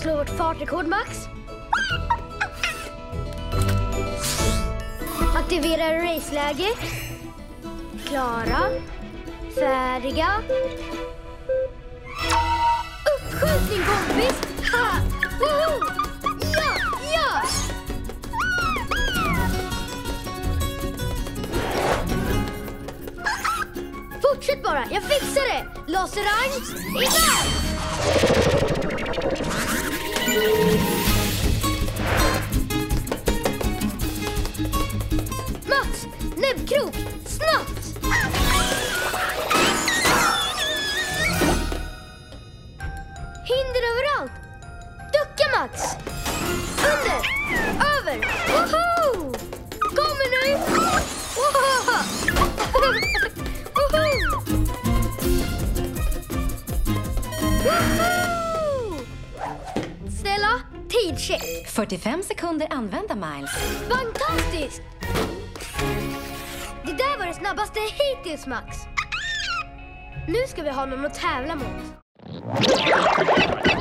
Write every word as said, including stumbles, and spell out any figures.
slå vårt fartrekord, Max. Aktivera raceläge. Klara. Färdiga. Uppskjutning, kompis! Ha! Woho! Ja! Ja! Fortsätt bara, jag fixar det! Laserang, iväg! Max, näbbkrok, snabbt! Hinder överallt! Ducka, Max! Under! Över! Woho! Kommer nu! Woho! Woho! Woho! Stella, tidcheck. fyrtiofem sekunder använda, Miles. Fantastiskt! Det där var det snabbaste hittills, Max. Nu ska vi ha någon att tävla mot.